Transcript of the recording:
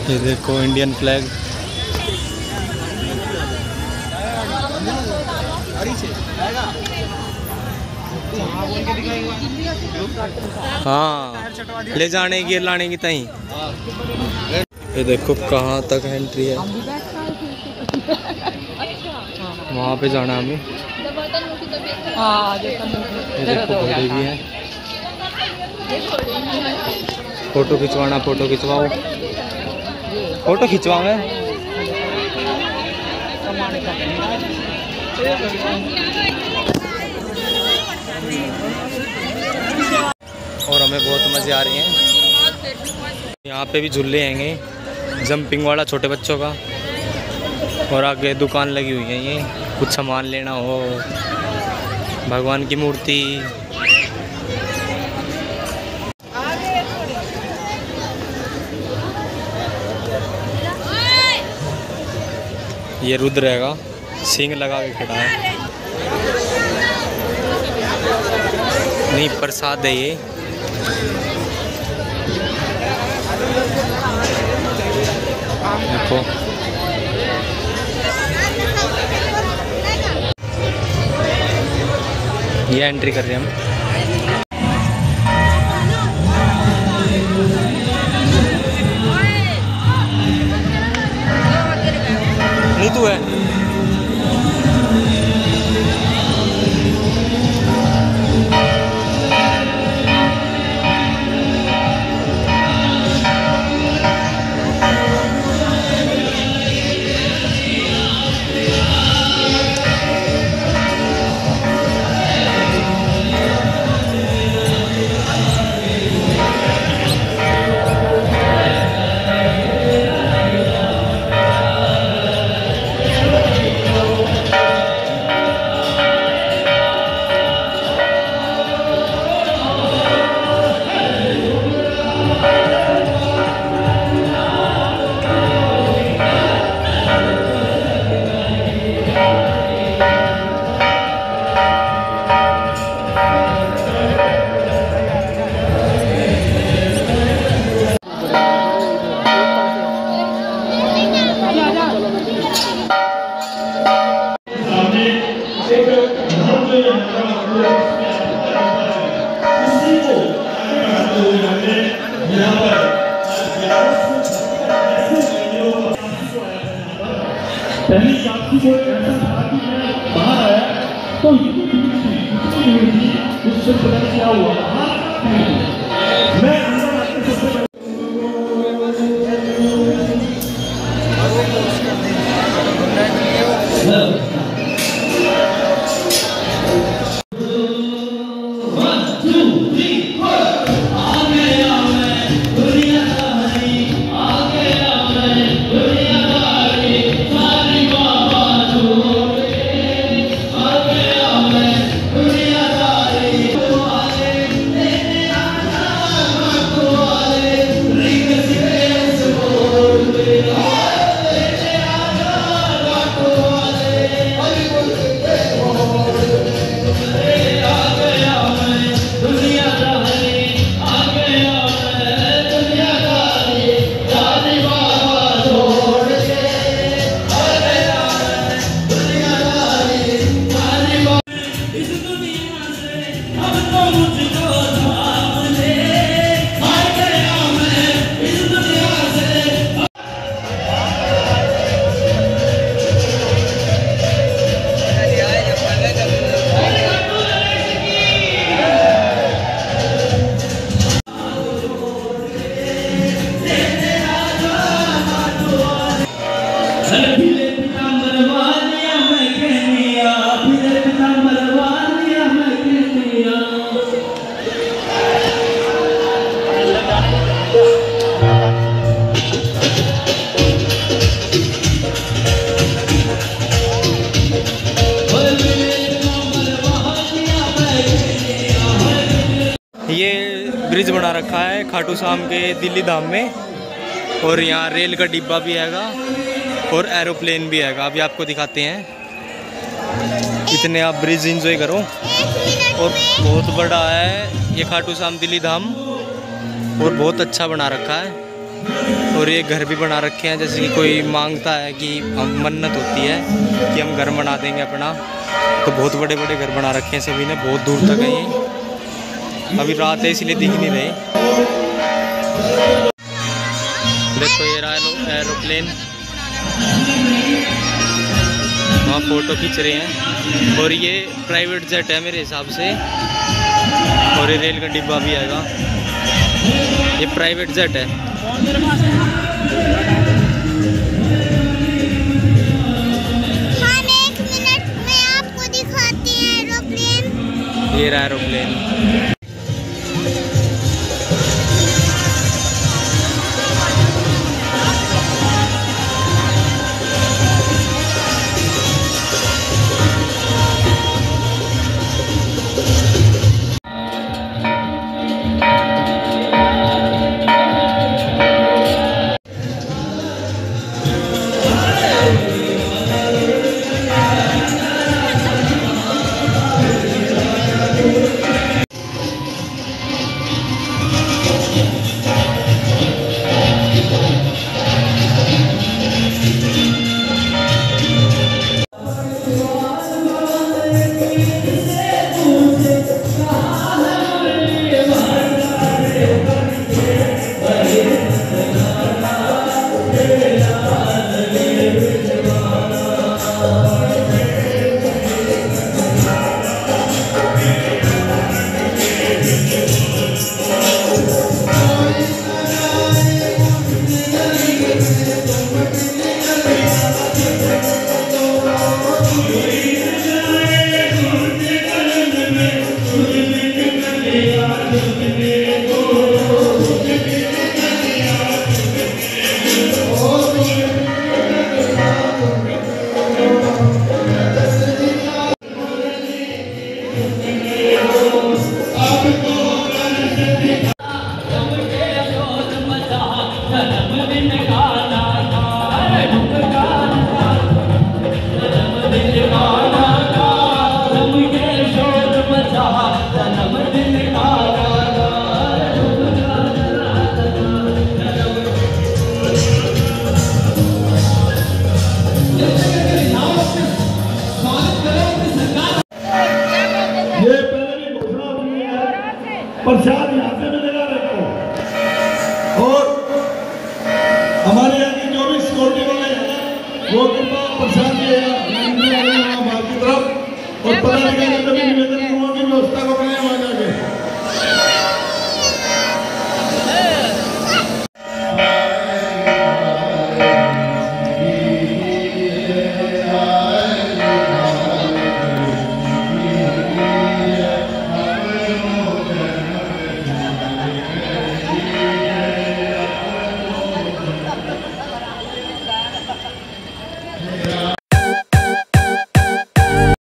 ये देखो Indian flag. हाँ, ले जाने की लाने की तहीं। ये देखो कहाँ तक एंट्री है, वहाँ पे जाना हमें। ये देखो घोड़े भी हैं। फोटो खिंचवाना, फोटो खिंचवाओ, फोटो खिंचवाओ है। और हमें बहुत मज़े आ रहे हैं। यहाँ पे भी झूले हैंगे, जंपिंग वाला छोटे बच्चों का। और आगे दुकान लगी हुई है, ये कुछ सामान लेना हो, भगवान की मूर्ति। ये रुद्र रहेगा, सिंग लगा के खड़ा है। नहीं, प्रसाद है ये। देखो ये एंट्री कर रहे हैं हम। नीतू है। पहली साथी को ऐसा था कि मैं बाहर आया तो उससे पता क्या हुआ, मैं अंदर आते सबसे ब्रिज बना रखा है खाटू श्याम के दिल्ली धाम में। और यहाँ रेल का डिब्बा भी हैगा और एरोप्लेन भी हैगा, अभी आपको दिखाते हैं। इतने आप ब्रिज एंजॉय करो। और बहुत बड़ा है ये खाटू श्याम दिल्ली धाम और बहुत अच्छा बना रखा है। और ये घर भी बना रखे हैं, जैसे कि कोई मांगता है कि हम मन्नत होती है कि हम घर बना देंगे अपना, तो बहुत बड़े बड़े घर बना रखे हैं सभी ने, बहुत दूर तक है ये। अभी रात है इसलिए दिख नहीं रहे। देखो ये रहा एरोप्लेन, वहाँ फ़ोटो खींच रहे हैं। और ये प्राइवेट जेट है मेरे हिसाब से, और ये रेल का डिब्बा भी आएगा। ये प्राइवेट जेट है। हम 1 मिनट में आपको दिखाते हैं एरोप्लेन। ये रहा एरोप्लेन। प्रसाद यहाँ से मिलेगा रखो। और हमारे यहाँ की जो भी सिक्योरिटी वाले हैं वो कृपा प्रसाद दिएगा बाहर की तरफ। और पता लगाने का भी निवेदन की व्यवस्था को बनाए वहाँ जाके।